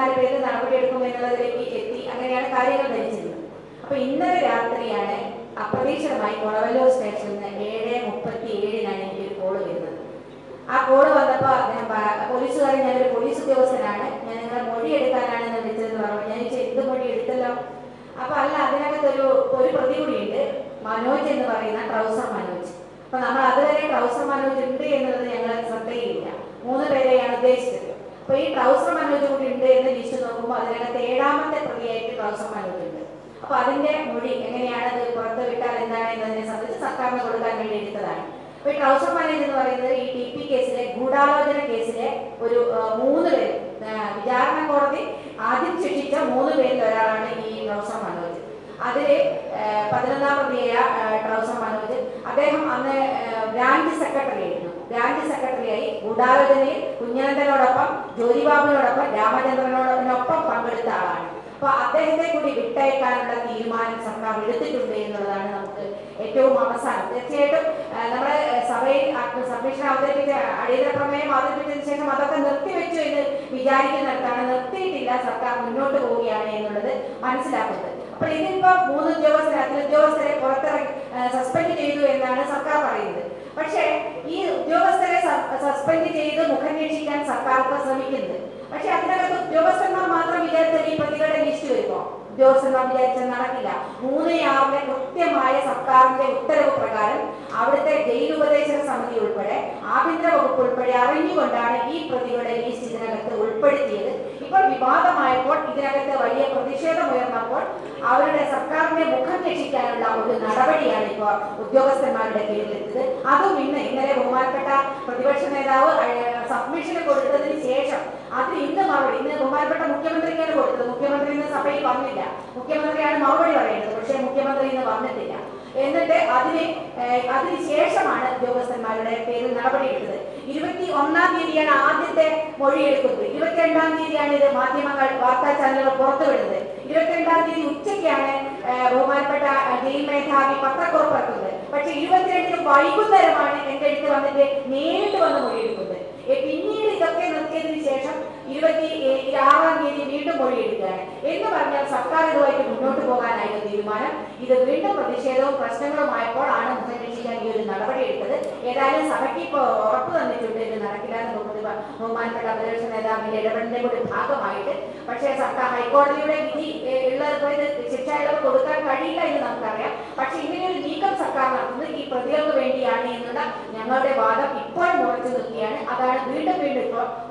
ഉദ്യോഗസ്ഥന്മാരുടെ പേരിൽ നടപടിയെടുക്കും എന്നുള്ളതിലേക്ക് എത്തി. അങ്ങനെയാണ് കാര്യങ്ങൾ ധരിച്ചിരുന്നത്. അപ്പൊ ഇന്നലെ രാത്രിയാണ് അപ്രതീക്ഷിതമായി കൊളവല്ലൂർ സ്റ്റേഷനിൽ നിന്ന് 7:37 എനിക്കൊരു കോള് വരുന്നത്. ആ കോള് വന്നപ്പോൾ അദ്ദേഹം പോലീസുകാരൻ, ഞാനൊരു പോലീസ് ഉദ്യോഗസ്ഥനാണ്, ഞാൻ നിങ്ങളെ മൊഴി എടുക്കാനാണെന്ന് വിളിച്ചതെന്ന് പറഞ്ഞു. ഞാൻ എന്ത് മൊഴി എടുത്തല്ലോ? അപ്പൊ അല്ല, അതിനകത്തൊരു പ്രതി കൂടിയുണ്ട്, മനോജ് എന്ന് പറയുന്ന ട്രൗസർ മനോജ്. അപ്പൊ നമ്മൾ അതുവരെ ട്രൗസർ മനോജ് ഉണ്ട് എന്നുള്ളത് ഞങ്ങൾ ശ്രദ്ധയിലില്ല. 3 പേരെയാണ് ഉദ്ദേശിച്ചത്. അപ്പൊ ഈ ട്രൗസർ മനോജ് കൂടി ഉണ്ട് എന്ന് ലിസ്റ്റ് നോക്കുമ്പോൾ അതിനകത്ത് 7ാമത്തെ പ്രതിയായിട്ട് ട്രൗസർ മനോജ് ഉണ്ട്. അപ്പൊ അതിന്റെ മൊഴി എങ്ങനെയാണ്, അത് പുറത്ത് വിട്ടാൽ എന്താണ് എന്നതിനെ സംബന്ധിച്ച് സർക്കാരിന് കൊടുക്കാൻ വേണ്ടി എടുത്തതാണ്. അപ്പൊ ഈ ട്രൗസർ മനോജ് എന്ന് പറയുന്നത് ഈ TP കേസിലെ ഗൂഢാലോചന കേസിലെ ഒരു 3 പേര്, വിചാരണ കോടതി ആദ്യം ശിക്ഷിച്ച 3 പേരിൽ ഒരാളാണ് ഈ ട്രൗസർ മനോജ്. അതില് 11ാം പ്രതിയായ ട്രൗസർ മനോജ്, അദ്ദേഹം അന്ന് ബ്രാഞ്ച് സെക്രട്ടറി ആയിരുന്നു. ബ്രാഞ്ച് സെക്രട്ടറിയായി ഗൂഢാലോചനയിൽ കുഞ്ഞനന്തനോടൊപ്പം, ജ്യോതിബാബുവിനോടൊപ്പം, രാമചന്ദ്രനോടൊപ്പം പങ്കെടുത്ത ആളാണ്. അപ്പൊ അദ്ദേഹത്തെ കൂടി വിട്ടയക്കാനുള്ള തീരുമാനം സർക്കാർ എടുത്തിട്ടുണ്ട് എന്നുള്ളതാണ് നമുക്ക് ഏറ്റവും അവസാനം. തീർച്ചയായിട്ടും നമ്മുടെ സഭയിൽ സബ്മിഷൻ അവതരിപ്പിച്ച, അടിയന്തര പ്രമേയം അവതരിപ്പിച്ചതിന് ശേഷം അതൊക്കെ നിർത്തിവെച്ചു എന്ന് വിചാരിക്കുന്നിടത്താണ്. നിർത്തിയിട്ടില്ല, സർക്കാർ മുന്നോട്ട് പോവുകയാണ് എന്നുള്ളത് മനസ്സിലാക്കുന്നത്. അപ്പൊ ഇതിപ്പോ 3 ഉദ്യോഗസ്ഥരെ പുറത്തിറങ്ങി സസ്പെൻഡ് ചെയ്തു എന്നാണ് സർക്കാർ പറയുന്നത്. പക്ഷേ ഈ ഉദ്യോഗസ്ഥരെ സസ്പെൻഡ് ചെയ്ത് മുഖം രക്ഷിക്കാൻ സർക്കാർ ശ്രമിക്കുന്നത്. പക്ഷെ അതിനകത്ത് ഉദ്യോഗസ്ഥന്മാർ മാത്രം വിചാരിച്ചാൽ ഈ പ്രതികളുടെ ലിസ്റ്റ് വരുമോ? ഉദ്യോഗസ്ഥന്മാർ വിചാരിച്ചാൽ നടക്കില്ല. 3/6 കൃത്യമായ സർക്കാരിന്റെ ഉത്തരവ് പ്രകാരം അവിടുത്തെ ജയിൽ ഉപദേശക സമിതി ഉൾപ്പെടെ ആഭ്യന്തര വകുപ്പ് ഉൾപ്പെടെ അറിഞ്ഞുകൊണ്ടാണ് ഈ പ്രതികളുടെ ലിസ്റ്റ് ഇതിനകത്ത് ഉൾപ്പെടുത്തിയത്. ഇപ്പോൾ വിവാദമായപ്പോൾ, ഇതിനകത്ത് വലിയ പ്രതിഷേധം ഉയർന്നപ്പോൾ അവരുടെ സർക്കാരിന്റെ മുഖം രക്ഷിക്കാനുള്ള ഒരു നടപടിയാണ് ഇപ്പോൾ ഉദ്യോഗസ്ഥന്മാരുടെ പേരിലെത്തിയത്. അതും ഇന്നലെ ബഹുമാനപ്പെട്ട പ്രതിപക്ഷ നേതാവ് സബ്മിഷന് കൊടുത്തതിന് ശേഷം അത് ഇന്ന് ബഹുമാനപ്പെട്ട മുഖ്യമന്ത്രിക്കാണ് കൊടുത്തത്. മുഖ്യമന്ത്രി ഇന്ന് സഭയിൽ വന്നില്ല. മുഖ്യമന്ത്രിയാണ് മറുപടി പറയുന്നത്. പക്ഷേ മുഖ്യമന്ത്രി ഇന്ന് വന്നിട്ടില്ല. എന്നിട്ട് അതിന് ശേഷമാണ് ഉദ്യോഗസ്ഥന്മാരുടെ പേരിൽ നടപടിയെടുത്തത്. 21ാം തീയതിയാണ് ആദ്യത്തെ മൊഴിയെടുക്കുന്നത്. 22ാം തീയതിയാണ് ഇത് മാധ്യമങ്ങൾ, വാർത്താ ചാനലുകൾ പുറത്തുവിടുന്നത്. 22ാം തീയതി ഉച്ചയ്ക്കാണ് ബഹുമാനപ്പെട്ട ജയിൽ മേധാവി പത്രക്കുറിപ്പ് ഇറക്കുന്നത്. പക്ഷെ 22ന് വൈകുന്നേരമാണ് എന്റെ അടുത്ത് വന്നിട്ട് നേരിട്ട് വന്ന് മൊഴിയെടുക്കുന്നത്. പിന്നീട് ഇതൊക്കെ നിർത്തിയതിനു ശേഷം 26ാം തീയതി വീണ്ടും മൊഴിയെടുക്കുകയാണ്. എന്ന് പറഞ്ഞാൽ സർക്കാർ ഇതുമായിട്ട് മുന്നോട്ട് പോകാനായിരുന്നു തീരുമാനം. ഇത് വീണ്ടും പ്രതിഷേധവും പ്രശ്നങ്ങളുമായപ്പോൾ ആണ് മുഖം രക്ഷിക്കാൻ ഈ ഒരു നടപടി എടുത്തത്. ഏതായാലും സഭയ്ക്ക് ഇപ്പോൾ ഉറപ്പ് തന്നിട്ടുണ്ട് ഇത് നടക്കില്ല എന്ന് ബഹുമാനപ്പെട്ട പ്രതിപക്ഷ നേതാവിന്റെ ഇടപെടലിന്റെ കൂടി ഭാഗമായിട്ട്. പക്ഷേ സർക്കാർ ഹൈക്കോടതിയുടെ വിധി ഉള്ളത് ശിക്ഷ ഇളവ് കൊടുക്കാൻ കഴിയില്ല എന്ന് നമുക്കറിയാം. പക്ഷെ ഇങ്ങനെയൊരു നീക്കം സർക്കാർ നടത്തുന്നത് ഈ പ്രതികൾക്ക് വേണ്ടിയാണ് എന്നുള്ള ഞങ്ങളുടെ വാദം ഇപ്പോൾ ഉറച്ചു നിൽക്കുകയാണ്. അതാണ് വീണ്ടും ഇപ്പോൾ